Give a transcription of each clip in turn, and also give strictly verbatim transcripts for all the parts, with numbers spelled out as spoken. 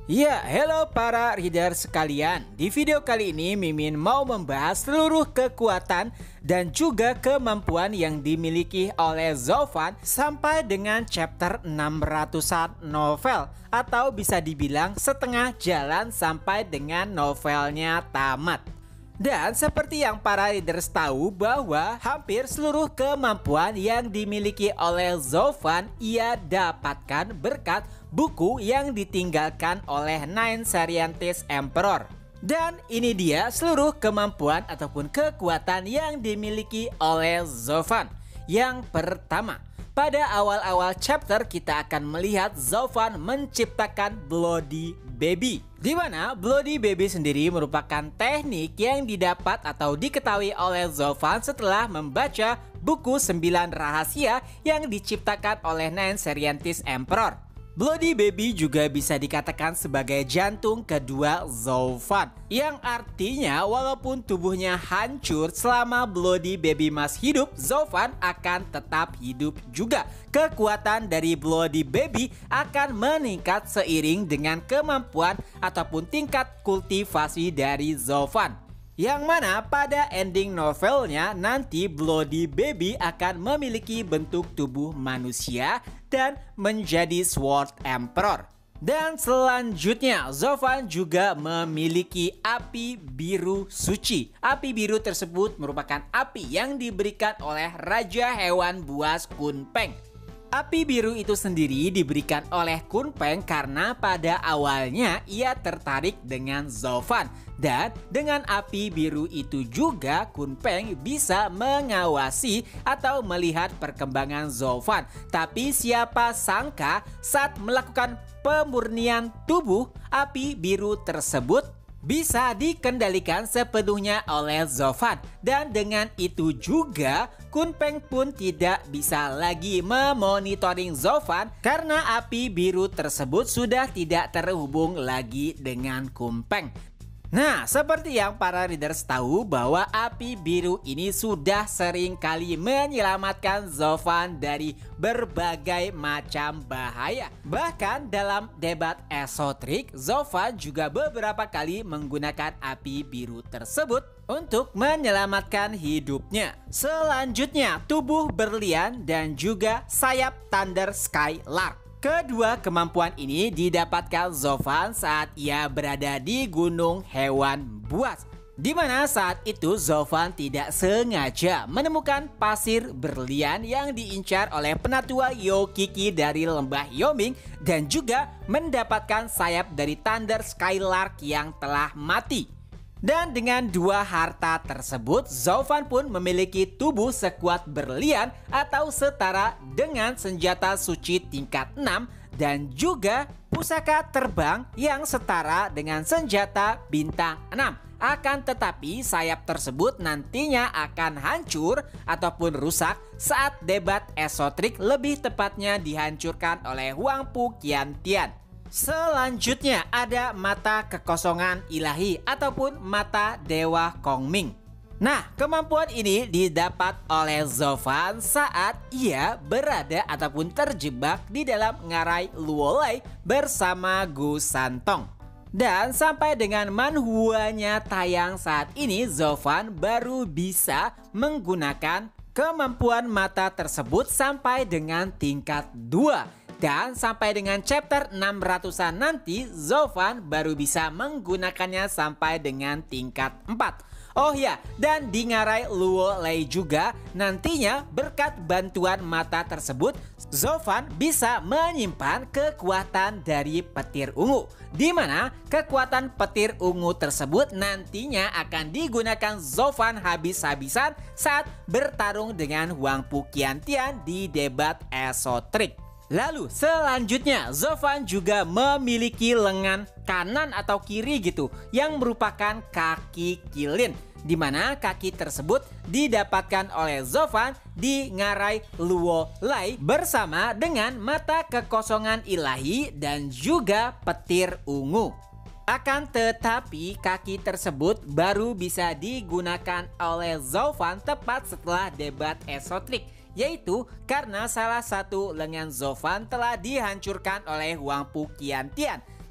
Ya, hello para reader sekalian. Di video kali ini Mimin mau membahas seluruh kekuatan dan juga kemampuan yang dimiliki oleh Zovan sampai dengan chapter enam ratusan novel, atau bisa dibilang setengah jalan sampai dengan novelnya tamat. Dan seperti yang para readers tahu bahwa hampir seluruh kemampuan yang dimiliki oleh Zovan ia dapatkan berkat buku yang ditinggalkan oleh Nine Scientist Emperor. Dan ini dia seluruh kemampuan ataupun kekuatan yang dimiliki oleh Zovan. Yang pertama, pada awal-awal chapter kita akan melihat Zovan menciptakan Bloody Baby, di mana Bloody Baby sendiri merupakan teknik yang didapat atau diketahui oleh Zovan setelah membaca buku sembilan rahasia yang diciptakan oleh Nine Scientist Emperor. Bloody Baby juga bisa dikatakan sebagai jantung kedua Zovan, yang artinya walaupun tubuhnya hancur selama Bloody Baby masih hidup, Zovan akan tetap hidup juga. Kekuatan dari Bloody Baby akan meningkat seiring dengan kemampuan ataupun tingkat kultivasi dari Zovan. Yang mana pada ending novelnya nanti Bloody Baby akan memiliki bentuk tubuh manusia dan menjadi Sword Emperor. Dan selanjutnya Zovan juga memiliki api biru suci. Api biru tersebut merupakan api yang diberikan oleh Raja Hewan Buas Kunpeng. Api biru itu sendiri diberikan oleh Kunpeng karena pada awalnya ia tertarik dengan Zovan. Dan dengan api biru itu juga Kunpeng bisa mengawasi atau melihat perkembangan Zovan. Tapi siapa sangka saat melakukan pemurnian tubuh, api biru tersebut bisa dikendalikan sepenuhnya oleh Zovan. Dan dengan itu juga Kunpeng pun tidak bisa lagi memonitoring Zovan karena api biru tersebut sudah tidak terhubung lagi dengan Kunpeng. Nah, seperti yang para readers tahu bahwa api biru ini sudah sering kali menyelamatkan Zovan dari berbagai macam bahaya. Bahkan dalam debat esotrik, Zovan juga beberapa kali menggunakan api biru tersebut untuk menyelamatkan hidupnya. Selanjutnya, tubuh berlian dan juga sayap Thunder Skylark. Kedua kemampuan ini didapatkan Zovan saat ia berada di Gunung Hewan Buas, di mana saat itu Zovan tidak sengaja menemukan pasir berlian yang diincar oleh penatua Yokiki dari lembah Yoming dan juga mendapatkan sayap dari Thunder Skylark yang telah mati. Dan dengan dua harta tersebut, Zovan pun memiliki tubuh sekuat berlian atau setara dengan senjata suci tingkat enam dan juga pusaka terbang yang setara dengan senjata bintang enam. Akan tetapi sayap tersebut nantinya akan hancur ataupun rusak saat debat esotrik, lebih tepatnya dihancurkan oleh Huangpu Qiantian. Selanjutnya ada mata kekosongan ilahi ataupun mata dewa Kongming. Nah, kemampuan ini didapat oleh Zovan saat ia berada ataupun terjebak di dalam ngarai Luolai bersama Gu Santong. Dan sampai dengan manhuanya tayang saat ini, Zovan baru bisa menggunakan kemampuan mata tersebut sampai dengan tingkat dua. Dan sampai dengan chapter enam ratusan nanti, Zovan baru bisa menggunakannya sampai dengan tingkat empat. Oh ya, dan di ngarai Luolai juga nantinya berkat bantuan mata tersebut, Zovan bisa menyimpan kekuatan dari petir ungu, di mana kekuatan petir ungu tersebut nantinya akan digunakan Zovan habis-habisan saat bertarung dengan Huangpu Qiantian di debat esotrik. Lalu selanjutnya Zovan juga memiliki lengan kanan atau kiri gitu yang merupakan kaki kilin, di mana kaki tersebut didapatkan oleh Zovan di ngarai Luolai bersama dengan mata kekosongan ilahi dan juga petir ungu. Akan tetapi kaki tersebut baru bisa digunakan oleh Zovan tepat setelah debat esotrik, yaitu karena salah satu lengan Zovan telah dihancurkan oleh Huangpu Qiantian.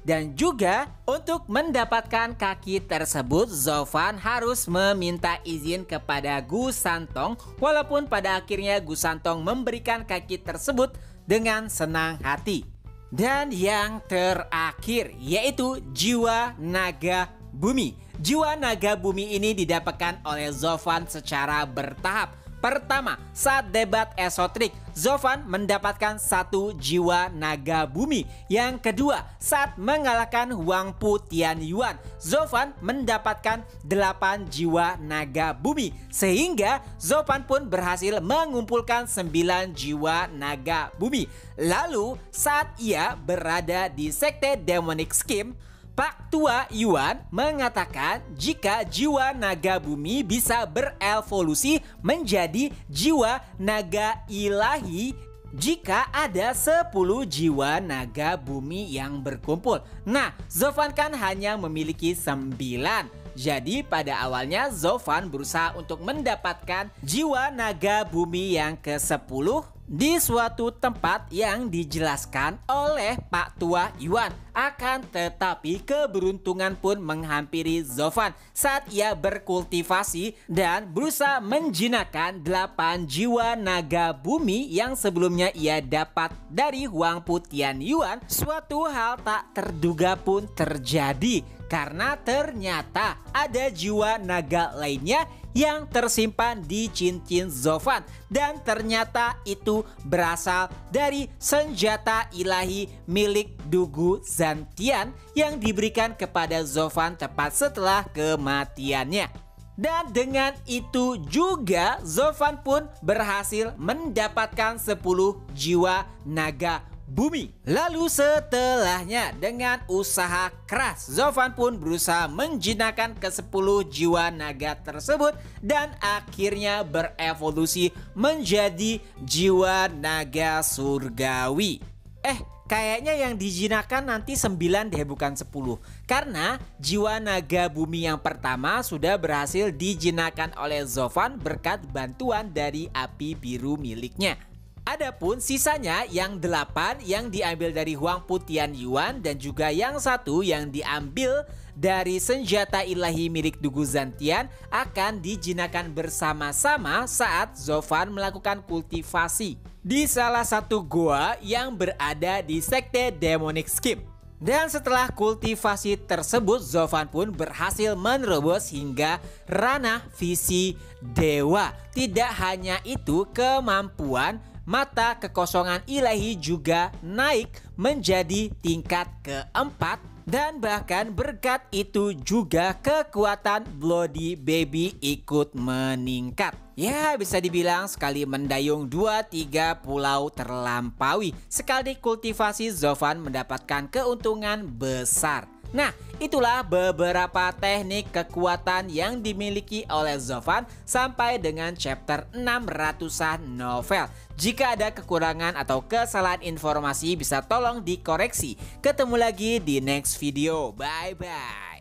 Dan juga untuk mendapatkan kaki tersebut, Zovan harus meminta izin kepada Gu Santong, walaupun pada akhirnya Gu Santong memberikan kaki tersebut dengan senang hati. Dan yang terakhir yaitu jiwa naga bumi. Jiwa naga bumi ini didapatkan oleh Zovan secara bertahap. Pertama, saat debat esotrik, Zovan mendapatkan satu jiwa naga bumi. Yang kedua, saat mengalahkan Huang Pu Tianyuan, Zovan mendapatkan delapan jiwa naga bumi. Sehingga Zovan pun berhasil mengumpulkan sembilan jiwa naga bumi. Lalu saat ia berada di Sekte Demonic Scheme, Pak Tua Yuan mengatakan jika jiwa naga bumi bisa berevolusi menjadi jiwa naga ilahi jika ada sepuluh jiwa naga bumi yang berkumpul. Nah, Zovan kan hanya memiliki sembilan. Jadi pada awalnya Zovan berusaha untuk mendapatkan jiwa naga bumi yang ke sepuluh di suatu tempat yang dijelaskan oleh Pak Tua Yuan. Akan tetapi keberuntungan pun menghampiri Zovan saat ia berkultivasi dan berusaha menjinakkan delapan jiwa naga bumi yang sebelumnya ia dapat dari Huang Pu Tianyuan. Suatu hal tak terduga pun terjadi karena ternyata ada jiwa naga lainnya yang tersimpan di cincin Zovan, dan ternyata itu berasal dari senjata ilahi milik Dugu Zantian yang diberikan kepada Zovan tepat setelah kematiannya. Dan dengan itu juga Zovan pun berhasil mendapatkan sepuluh jiwa naga bumi. Lalu setelahnya dengan usaha keras, Zovan pun berusaha menjinakkan ke sepuluh jiwa naga tersebut dan akhirnya berevolusi menjadi jiwa naga surgawi. Eh, kayaknya yang dijinakkan nanti sembilan deh, bukan sepuluh. Karena jiwa naga bumi yang pertama sudah berhasil dijinakkan oleh Zovan berkat bantuan dari api biru miliknya. Adapun sisanya yang delapan yang diambil dari Huang Pu Tianyuan dan juga yang satu yang diambil dari senjata ilahi milik Dugu Zantian akan dijinakkan bersama-sama saat Zovan melakukan kultivasi di salah satu goa yang berada di Sekte Demonic Scheme. Dan setelah kultivasi tersebut, Zovan pun berhasil menerobos hingga ranah visi dewa. Tidak hanya itu, kemampuan mata kekosongan ilahi juga naik menjadi tingkat keempat. Dan bahkan berkat itu juga kekuatan Bloody Baby ikut meningkat. Ya, bisa dibilang sekali mendayung dua tiga pulau terlampaui. Sekali kultivasi Zovan mendapatkan keuntungan besar. Nah, itulah beberapa teknik kekuatan yang dimiliki oleh Zovan sampai dengan chapter enam ratusan novel. Jika ada kekurangan atau kesalahan informasi bisa tolong dikoreksi. Ketemu lagi di next video. Bye bye.